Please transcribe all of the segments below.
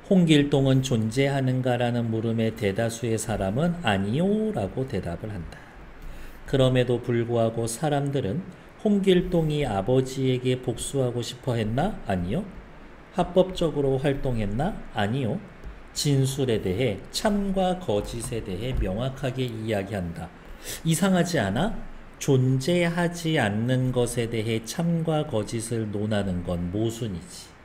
홍길동은 존재하는가라는 물음에 대다수의 사람은 아니요 라고 대답을 한다. 그럼에도 불구하고 사람들은 홍길동이 아버지에게 복수하고 싶어 했나? 아니요. 합법적으로 활동했나? 아니요. 진술에 대해 참과 거짓에 대해 명확하게 이야기한다. 이상하지 않아? 존재하지 않는 것에 대해 참과 거짓을 논하는 건 모순이지.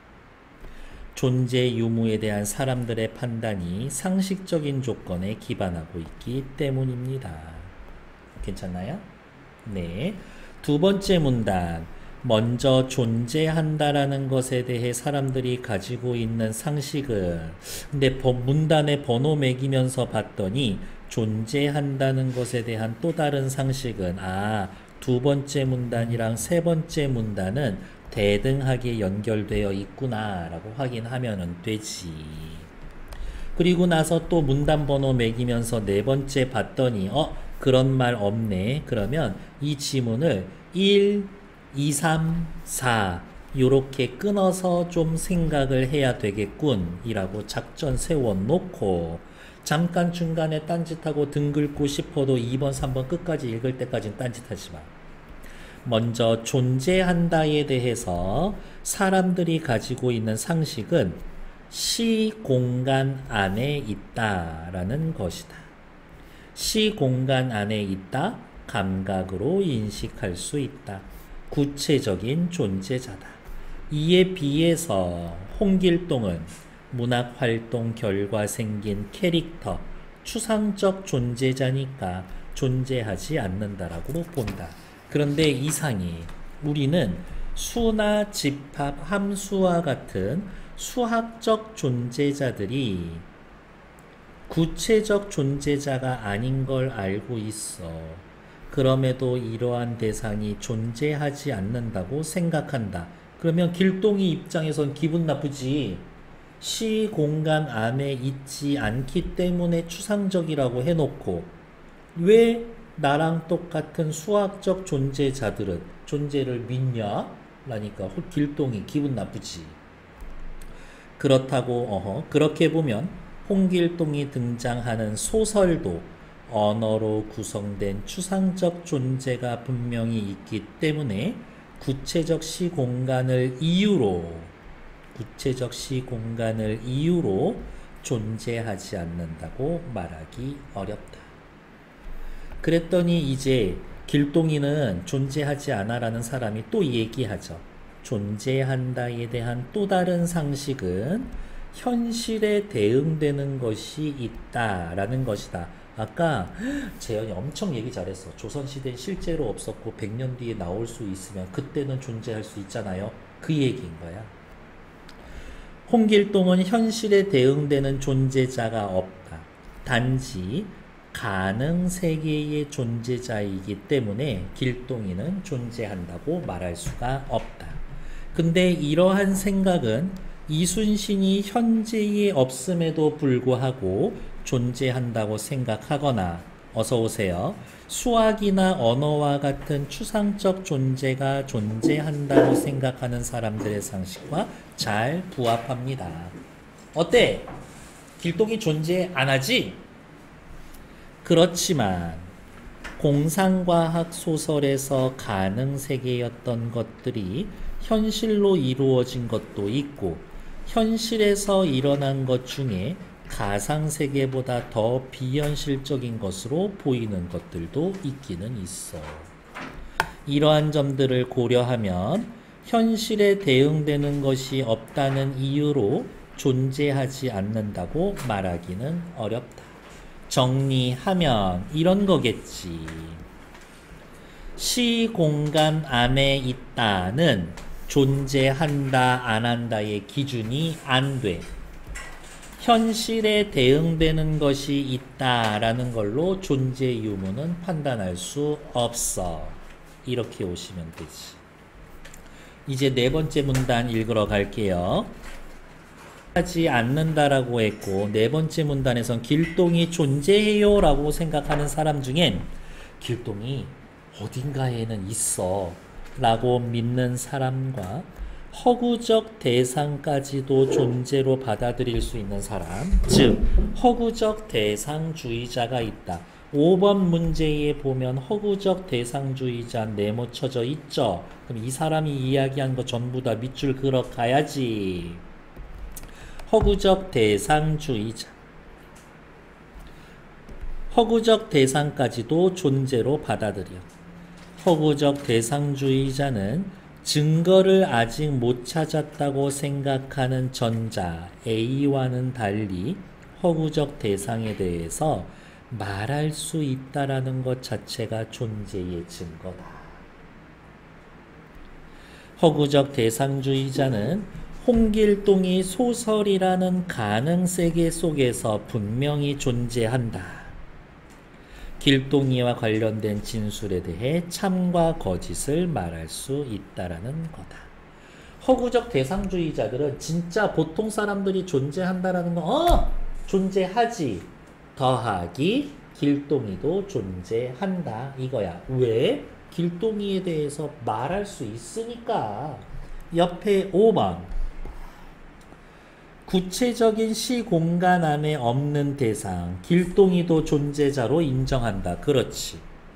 존재 유무에 대한 사람들의 판단이 상식적인 조건에 기반하고 있기 때문입니다. 괜찮나요? 네. 두 번째 문단. 먼저 존재한다라는 것에 대해 사람들이 가지고 있는 상식은, 근데 문단에 번호 매기면서 봤더니 존재한다는 것에 대한 또 다른 상식은, 두 번째 문단이랑 세 번째 문단은 대등하게 연결되어 있구나 라고 확인하면 되지. 그리고 나서 또 문단 번호 매기면서 네 번째 봤더니 그런 말 없네. 그러면 이 지문을 1, 2, 3, 4 요렇게 끊어서 좀 생각을 해야 되겠군 이라고 작전 세워놓고, 잠깐 중간에 딴짓하고 등 긁고 싶어도 2번, 3번 끝까지 읽을 때까지는 딴짓하지 마. 먼저 존재한다에 대해서 사람들이 가지고 있는 상식은 시공간 안에 있다라는 것이다. 시공간 안에 있다, 감각으로 인식할 수 있다. 구체적인 존재자다. 이에 비해서 홍길동은 문학활동 결과 생긴 캐릭터, 추상적 존재자니까 존재하지 않는다라고 본다. 그런데 이상해. 우리는 수나 집합, 함수와 같은 수학적 존재자들이 구체적 존재자가 아닌 걸 알고 있어. 그럼에도 이러한 대상이 존재하지 않는다고 생각한다. 그러면 길동이 입장에선 기분 나쁘지. 시공간 안에 있지 않기 때문에 추상적이라고 해놓고, 왜 나랑 똑같은 수학적 존재자들은 존재를 믿냐? 라니까 길동이 기분 나쁘지. 그렇다고 그렇게 보면 홍길동이 등장하는 소설도 언어로 구성된 추상적 존재가 분명히 있기 때문에 구체적 시공간을 이유로 존재하지 않는다고 말하기 어렵다. 그랬더니 이제 길동이는 존재하지 않아라는 사람이 또 얘기하죠. 존재한다에 대한 또 다른 상식은 현실에 대응되는 것이 있다라는 것이다. 아까 재현이 엄청 얘기 잘했어. 조선시대는 실제로 없었고 100년 뒤에 나올 수 있으면 그때는 존재할 수 있잖아요. 그 얘기인 거야. 홍길동은 현실에 대응되는 존재자가 없다. 단지 가능 세계의 존재자이기 때문에 길동이는 존재한다고 말할 수가 없다. 근데 이러한 생각은 이순신이 현재에 없음에도 불구하고 존재한다고 생각하거나, 어서오세요, 수학이나 언어와 같은 추상적 존재가 존재한다고 생각하는 사람들의 상식과 잘 부합합니다. 어때? 길동이 존재 안 하지? 그렇지만 공상과학 소설에서 가능세계였던 것들이 현실로 이루어진 것도 있고, 현실에서 일어난 것 중에 가상세계보다 더 비현실적인 것으로 보이는 것들도 있기는 있어. 이러한 점들을 고려하면 현실에 대응되는 것이 없다는 이유로 존재하지 않는다고 말하기는 어렵다. 정리하면 이런 거겠지. 시공간 안에 있다는 존재한다 안 한다의 기준이 안 돼. 현실에 대응되는 것이 있다라는 걸로 존재 유무는 판단할 수 없어. 이렇게 오시면 되지. 이제 네 번째 문단 읽으러 갈게요. 하지 않는다라고 했고, 네 번째 문단에선 길동이 존재해요 라고 생각하는 사람 중엔 길동이 어딘가에는 있어 라고 믿는 사람과 허구적 대상까지도 존재로 받아들일 수 있는 사람, 즉 허구적 대상주의자가 있다. 5번 문제에 보면 허구적 대상주의자 네모쳐져 있죠. 그럼 이 사람이 이야기한 거 전부 다 밑줄 그어 가야지. 허구적 대상주의자, 허구적 대상까지도 존재로 받아들여. 허구적 대상주의자는 증거를 아직 못 찾았다고 생각하는 전자 A와는 달리 허구적 대상에 대해서 말할 수 있다라는 것 자체가 존재의 증거다. 허구적 대상주의자는 홍길동이 소설이라는 가능세계 속에서 분명히 존재한다. 길동이와 관련된 진술에 대해 참과 거짓을 말할 수 있다라는 거다. 허구적 대상주의자들은 진짜 보통 사람들이 존재한다라는 거, 존재하지. 더하기 길동이도 존재한다 이거야. 왜? 길동이에 대해서 말할 수 있으니까. 옆에 5번. 구체적인 시공간 안에 없는 대상, 길동이도 존재자로 인정한다. 그렇지.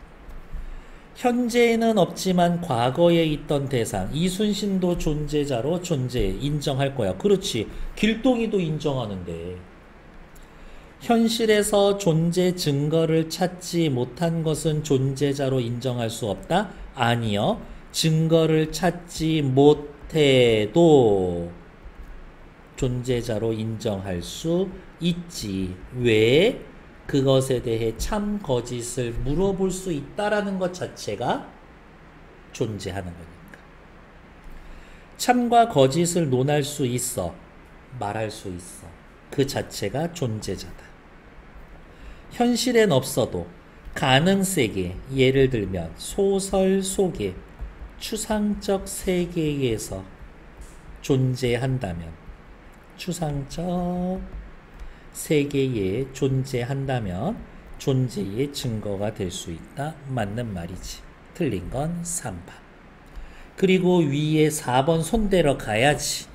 현재에는 없지만 과거에 있던 대상, 이순신도 존재자로 인정할 거야. 그렇지. 길동이도 인정하는데. 현실에서 존재 증거를 찾지 못한 것은 존재자로 인정할 수 없다? 아니요. 증거를 찾지 못해도 존재자로 인정할 수 있지. 왜? 그것에 대해 참 거짓을 물어볼 수 있다라는 것 자체가 존재하는 거니까. 참과 거짓을 논할 수 있어. 말할 수 있어. 그 자체가 존재자다. 현실엔 없어도 가능세계, 예를 들면 소설 속의 추상적 세계에서 존재한다면, 추상적 세계에 존재한다면 존재의 증거가 될 수 있다. 맞는 말이지. 틀린 건 3번. 그리고 위에 4번 손대러 가야지.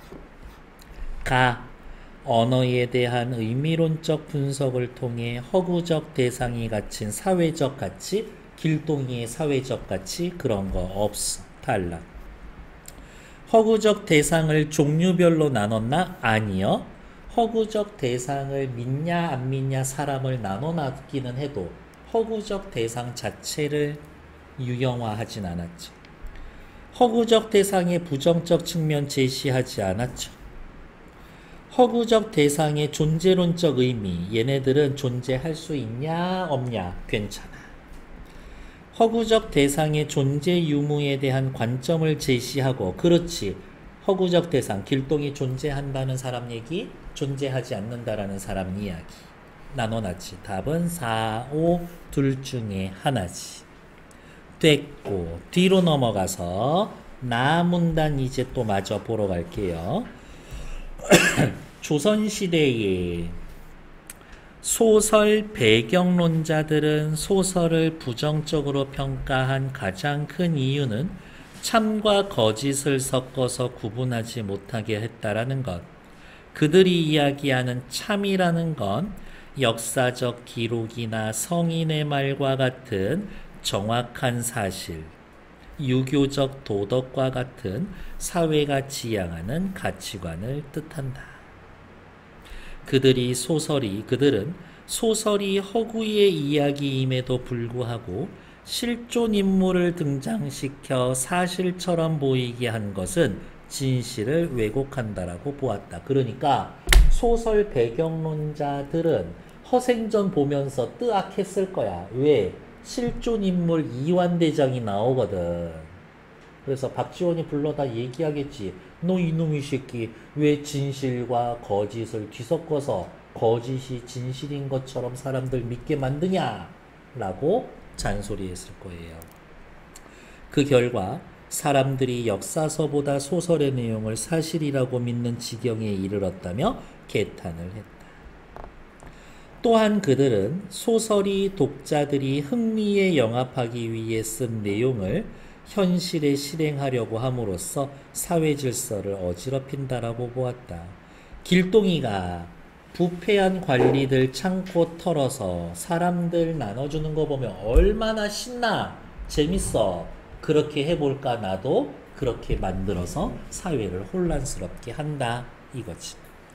언어에 대한 의미론적 분석을 통해 허구적 대상이 갖춘 사회적 가치, 길동이의 사회적 가치 그런 거 없어. 탈락. 허구적 대상을 종류별로 나눴나? 아니요. 허구적 대상을 믿냐 안 믿냐 사람을 나눠 놨기는 해도 허구적 대상 자체를 유형화하진 않았죠. 허구적 대상의 부정적 측면 제시하지 않았죠. 허구적 대상의 존재론적 의미, 얘네들은 존재할 수 있냐 없냐 괜찮아. 허구적 대상의 존재 유무에 대한 관점을 제시하고, 그렇지. 허구적 대상, 길동이 존재한다는 사람 얘기, 존재하지 않는다라는 사람 이야기. 나눠놨지. 답은 4, 5 둘 중에 하나지. 됐고, 뒤로 넘어가서 나 문단 이제 또 마저 보러 갈게요. 조선시대에 소설 배경론자들은 소설을 부정적으로 평가한 가장 큰 이유는 참과 거짓을 섞어서 구분하지 못하게 했다라는 것. 그들이 이야기하는 참이라는 건 역사적 기록이나 성인의 말과 같은 정확한 사실, 유교적 도덕과 같은 사회가 지향하는 가치관을 뜻한다. 그들은 소설이 허구의 이야기임에도 불구하고 실존 인물을 등장시켜 사실처럼 보이게 한 것은 진실을 왜곡한다라고 보았다. 그러니까 소설 배경론자들은 허생전 보면서 뜨악했을 거야. 왜? 실존 인물 이완대장이 나오거든. 그래서 박지원이 불러다 얘기하겠지. 너 이놈의 새끼 왜 진실과 거짓을 뒤섞어서 거짓이 진실인 것처럼 사람들 믿게 만드냐? 라고 잔소리했을 거예요. 그 결과 사람들이 역사서보다 소설의 내용을 사실이라고 믿는 지경에 이르렀다며 개탄을 했다. 또한 그들은 소설이 독자들이 흥미에 영합하기 위해 쓴 내용을 현실에 실행하려고 함으로써 사회 질서를 어지럽힌다라고 보았다. 길동이가 부패한 관리들 창고 털어서 사람들 나눠주는 거 보면 얼마나 신나, 재밌어. 그렇게 해볼까 나도 그렇게 만들어서 사회를 혼란스럽게 한다 이거지.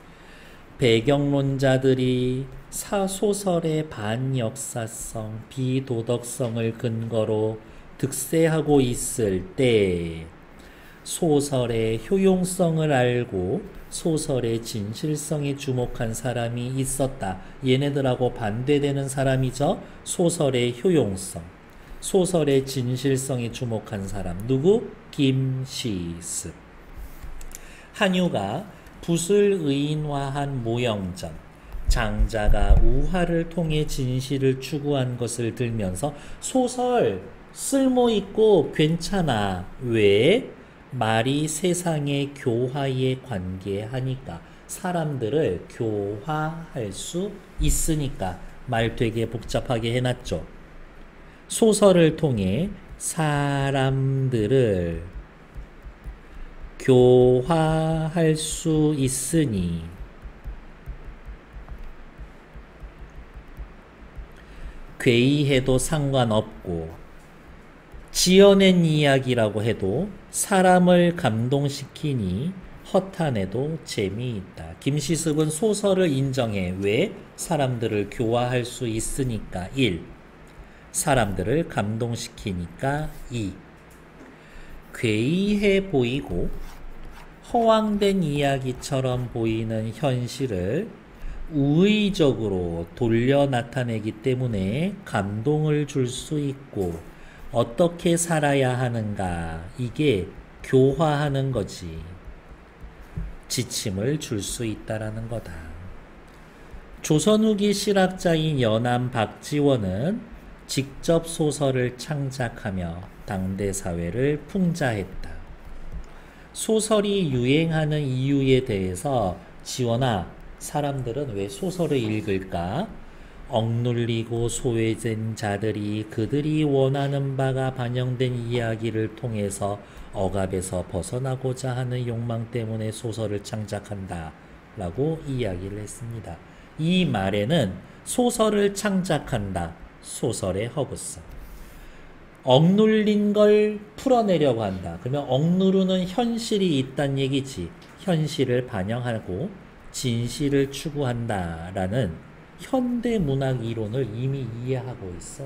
배경론자들이 소설의 반역사성, 비도덕성을 근거로 득세하고 있을 때 소설의 효용성을 알고 소설의 진실성에 주목한 사람이 있었다. 얘네들하고 반대되는 사람이죠. 소설의 효용성, 소설의 진실성에 주목한 사람. 누구? 김시습. 한유가 붓을 의인화한 모형전, 장자가 우화를 통해 진실을 추구한 것을 들면서 소설 쓸모있고 괜찮아. 왜? 말이 세상의 교화에 관계하니까, 사람들을 교화할 수 있으니까. 말 되게 복잡하게 해놨죠. 소설을 통해 사람들을 교화할 수 있으니 괴이해도 상관없고, 지어낸 이야기라고 해도 사람을 감동시키니 허탄해도 재미있다. 김시습은 소설을 인정해. 왜? 사람들을 교화할 수 있으니까. 1. 사람들을 감동시키니까. 2. 괴이해 보이고 허황된 이야기처럼 보이는 현실을 우의적으로 돌려 나타내기 때문에 감동을 줄 수 있고, 어떻게 살아야 하는가, 이게 교화하는 거지. 지침을 줄 수 있다라는 거다. 조선 후기 실학자인 연암 박지원은 직접 소설을 창작하며 당대 사회를 풍자했다. 소설이 유행하는 이유에 대해서 지원아, 사람들은 왜 소설을 읽을까? 억눌리고 소외된 자들이 그들이 원하는 바가 반영된 이야기를 통해서 억압에서 벗어나고자 하는 욕망 때문에 소설을 창작한다 라고 이야기를 했습니다. 이 말에는 소설을 창작한다, 소설의 허브성, 억눌린 걸 풀어내려고 한다. 그러면 억누르는 현실이 있다는 얘기지. 현실을 반영하고 진실을 추구한다라는 현대문학 이론을 이미 이해하고 있어.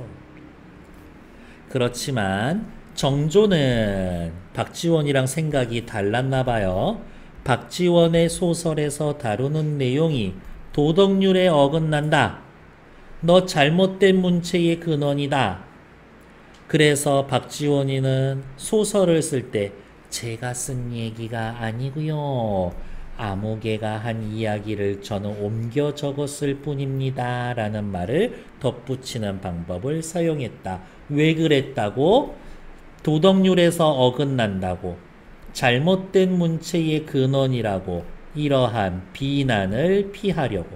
그렇지만 정조는 박지원이랑 생각이 달랐나 봐요. 박지원의 소설에서 다루는 내용이 도덕률에 어긋난다. 너 잘못된 문체의 근원이다. 그래서 박지원이는 소설을 쓸 때 제가 쓴 얘기가 아니고요, 아무개가 한 이야기를 저는 옮겨 적었을 뿐입니다 라는 말을 덧붙이는 방법을 사용했다. 왜 그랬다고? 도덕률에서 어긋난다고, 잘못된 문체의 근원이라고, 이러한 비난을 피하려고.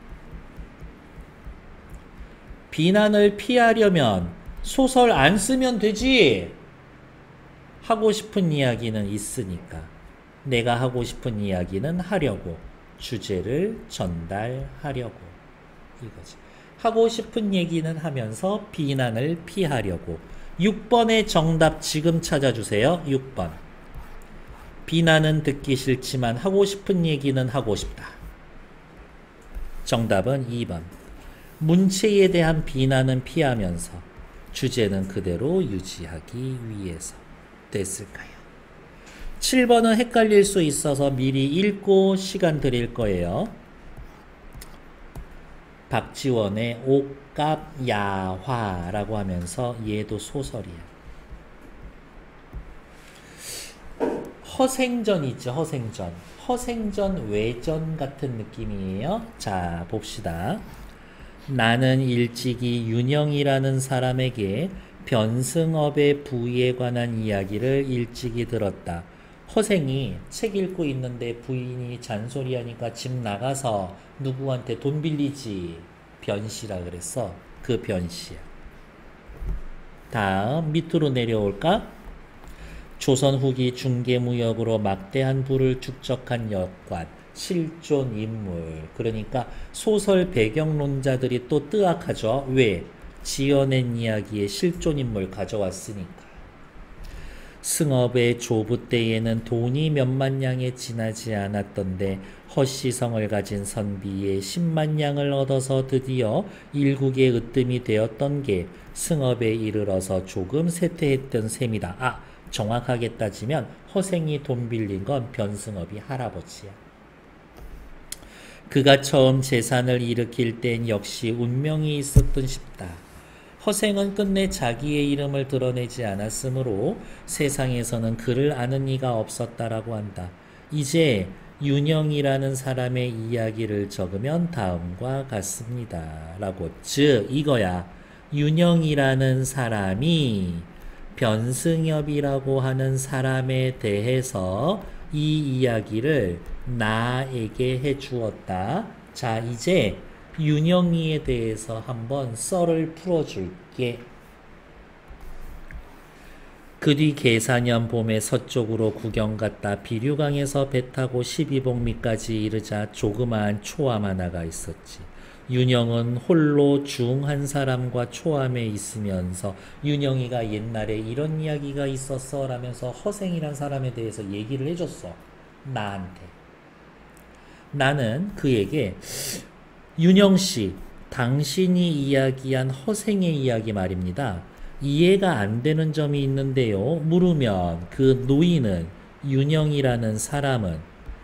비난을 피하려면 소설 안 쓰면 되지. 하고 싶은 이야기는 있으니까 내가 하고 싶은 이야기는 하려고, 주제를 전달하려고 이거지. 하고 싶은 얘기는 하면서 비난을 피하려고. 6번의 정답 지금 찾아주세요. 6번. 비난은 듣기 싫지만 하고 싶은 얘기는 하고 싶다. 정답은 2번. 문체에 대한 비난은 피하면서 주제는 그대로 유지하기 위해서. 됐을까요? 7번은 헷갈릴 수 있어서 미리 읽고 시간 드릴 거예요. 박지원의 옥갑야화라고 하면서 얘도 소설이야. 허생전 있죠. 허생전. 허생전 외전 같은 느낌이에요. 자, 봅시다. 나는 일찍이 윤영이라는 사람에게 변승업의 부위에 관한 이야기를 일찍이 들었다. 허생이 책 읽고 있는데 부인이 잔소리하니까 집 나가서 누구한테 돈 빌리지. 변씨라 그랬어. 그 변씨야. 다음 밑으로 내려올까? 조선 후기 중개무역으로 막대한 부를 축적한 역관, 실존 인물. 그러니까 소설 배경론자들이 또 뜨악하죠. 왜? 지어낸 이야기에 실존 인물 가져왔으니까. 승업의 조부 때에는 돈이 몇만 냥에 지나지 않았던데 허씨성을 가진 선비에 10만 냥을 얻어서 드디어 일국의 으뜸이 되었던 게 승업에 이르러서 조금 쇠퇴했던 셈이다. 아, 정확하게 따지면 허생이 돈 빌린 건 변승업이 할아버지야. 그가 처음 재산을 일으킬 땐 역시 운명이 있었던 싶다. 허생은 끝내 자기의 이름을 드러내지 않았으므로 세상에서는 그를 아는 이가 없었다라고 한다. 이제 윤영이라는 사람의 이야기를 적으면 다음과 같습니다. 라고. 즉 이거야. 윤영이라는 사람이 변승엽이라고 하는 사람에 대해서 이 이야기를 나에게 해주었다. 자, 이제 윤영이에 대해서 한번 썰을 풀어줄게. 그 뒤 계사년 봄에 서쪽으로 구경 갔다 비류강에서 배 타고 12복리까지 이르자 조그마한 초암 하나가 있었지. 윤영은 홀로 중 한 사람과 초암에 있으면서 윤영이가 옛날에 이런 이야기가 있었어 라면서 허생이란 사람에 대해서 얘기를 해줬어. 나한테. 나는 그에게 윤영씨, 당신이 이야기한 허생의 이야기 말입니다. 이해가 안 되는 점이 있는데요. 물으면 그 노인은 윤영이라는 사람은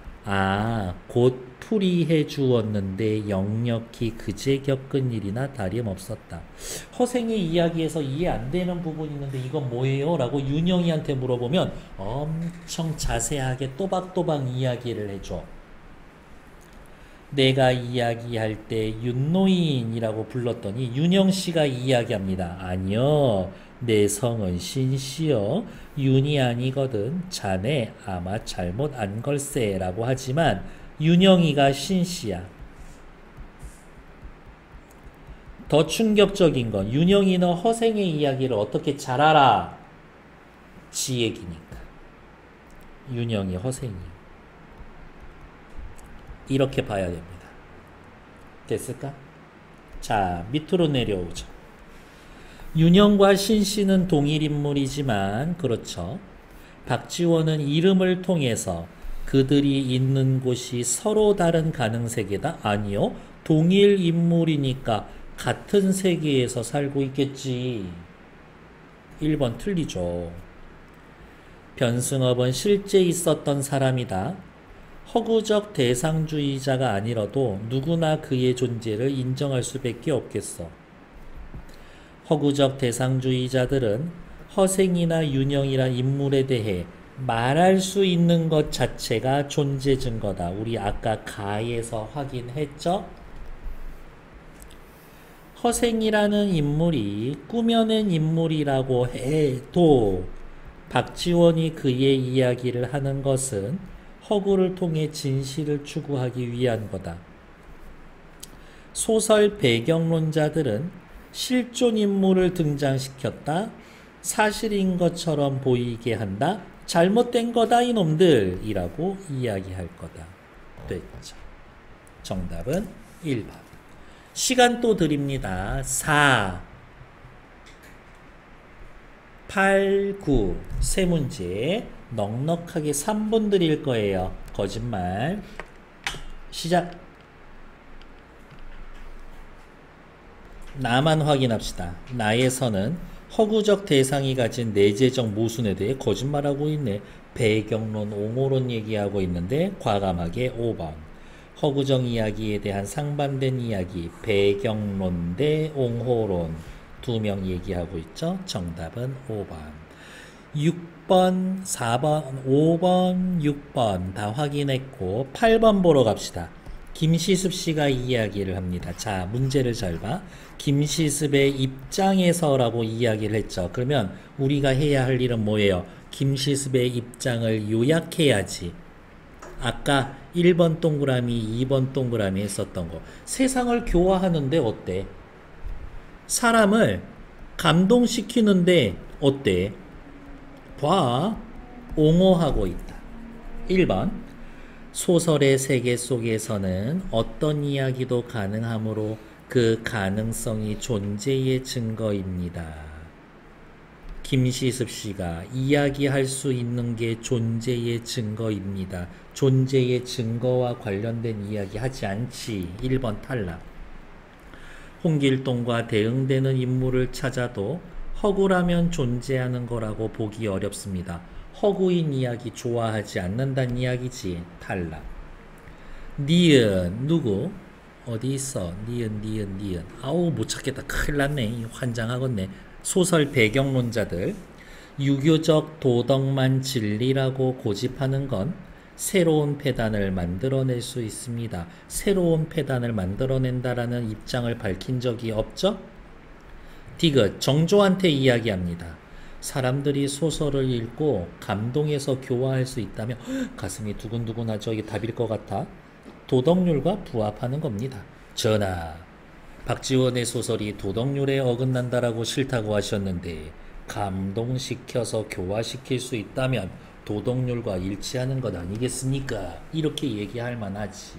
곧 풀이해 주었는데 역력히 그제 겪은 일이나 다름없었다. 허생의 이야기에서 이해 안 되는 부분이 있는데 이건 뭐예요? 라고 윤영이한테 물어보면 엄청 자세하게 또박또박 이야기를 해줘. 내가 이야기할 때 윤노인이라고 불렀더니 윤영씨가 이야기합니다. 아니요, 내 성은 신씨요. 윤이 아니거든. 자네 아마 잘못 안 걸세 라고 하지만 윤영이가 신씨야. 더 충격적인 건 윤영이는 허생의 이야기를 어떻게 잘 알아? 지 얘기니까. 윤영이 허생이야. 이렇게 봐야 됩니다. 됐을까? 자, 밑으로 내려오죠. 윤영과 신씨는 동일 인물이지만 그렇죠. 박지원은 이름을 통해서 그들이 있는 곳이 서로 다른 가능세계다? 아니요. 동일 인물이니까 같은 세계에서 살고 있겠지. 1번 틀리죠. 변승업은 실제 있었던 사람이다. 허구적 대상주의자가 아니라도 누구나 그의 존재를 인정할 수밖에 없겠어. 허구적 대상주의자들은 허생이나 윤영이란 인물에 대해 말할 수 있는 것 자체가 존재 증거다. 우리 아까 가에서 확인했죠? 허생이라는 인물이 꾸며낸 인물이라고 해도 박지원이 그의 이야기를 하는 것은 허구를 통해 진실을 추구하기 위한 거다. 소설 배경론자들은 실존 인물을 등장시켰다. 사실인 것처럼 보이게 한다. 잘못된 거다 이놈들 이라고 이야기할 거다. 됐죠. 정답은 1번. 시간 또 드립니다. 4, 8, 9 세 문제 넉넉하게 3분 드릴 거예요. 거짓말. 시작. 나만 확인합시다. 나의 선은 허구적 대상이 가진 내재적 모순에 대해 거짓말하고 있네. 배경론, 옹호론 얘기하고 있는데 과감하게 5번. 허구적 이야기에 대한 상반된 이야기, 배경론 대 옹호론 두 명 얘기하고 있죠. 정답은 5번. 6번, 4번, 5번, 6번 다 확인했고 8번 보러 갑시다. 김시습 씨가 이야기를 합니다. 자, 문제를 잘 봐. 김시습의 입장에서라고 이야기를 했죠. 그러면 우리가 해야 할 일은 뭐예요? 김시습의 입장을 요약해야지. 아까 1번 동그라미, 2번 동그라미 했었던 거. 세상을 교화하는데 어때? 사람을 감동시키는데 어때? 봐. 옹호하고 있다. 1번 소설의 세계 속에서는 어떤 이야기도 가능하므로 그 가능성이 존재의 증거입니다. 김시습 씨가 이야기할 수 있는 게 존재의 증거입니다. 존재의 증거와 관련된 이야기 하지 않지. 1번 탈락. 홍길동과 대응되는 인물을 찾아도 허구라면 존재하는 거라고 보기 어렵습니다. 허구인 이야기 좋아하지 않는다는 이야기지. 탈락. 니은 누구? 어디 있어? 니은. 아우 못 찾겠다. 큰일 났네. 환장하겠네. 소설 배경론자들. 유교적 도덕만 진리라고 고집하는 건 새로운 패단을 만들어낼 수 있습니다. 새로운 패단을 만들어낸다라는 입장을 밝힌 적이 없죠? 디귿 정조한테 이야기합니다. 사람들이 소설을 읽고 감동해서 교화할 수 있다면 가슴이 두근두근하죠. 이게 답일 것 같아. 도덕률과 부합하는 겁니다. 전하, 박지원의 소설이 도덕률에 어긋난다라고 싫다고 하셨는데 감동시켜서 교화시킬 수 있다면 도덕률과 일치하는 것 아니겠습니까? 이렇게 얘기할 만하지.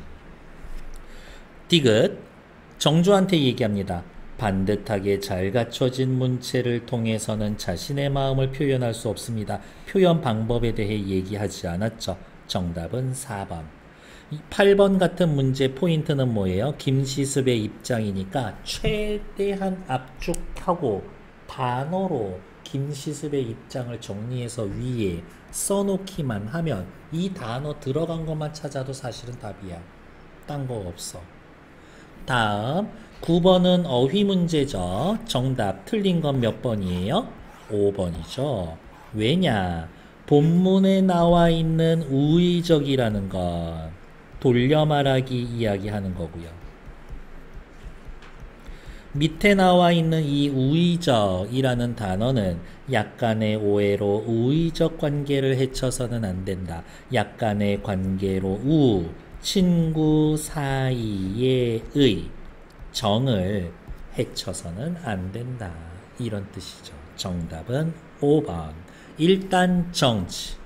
디귿 정조한테 얘기합니다. 반듯하게 잘 갖춰진 문체를 통해서는 자신의 마음을 표현할 수 없습니다. 표현 방법에 대해 얘기하지 않았죠. 정답은 4번. 8번 같은 문제 포인트는 뭐예요? 김시습의 입장이니까 최대한 압축하고 단어로 김시습의 입장을 정리해서 위에 써놓기만 하면 이 단어 들어간 것만 찾아도 사실은 답이야. 딴 거 없어. 다음 9번은 어휘 문제죠. 정답 틀린 건 몇 번이에요? 5번이죠. 왜냐? 본문에 나와 있는 우의적이라는 건 돌려 말하기 이야기하는 거고요. 밑에 나와 있는 이 우의적이라는 단어는 약간의 오해로 우의적 관계를 해쳐서는 안 된다. 약간의 관계로 친구 사이의 정을 해쳐서는 안 된다. 이런 뜻이죠. 정답은 5번. 일단 정치.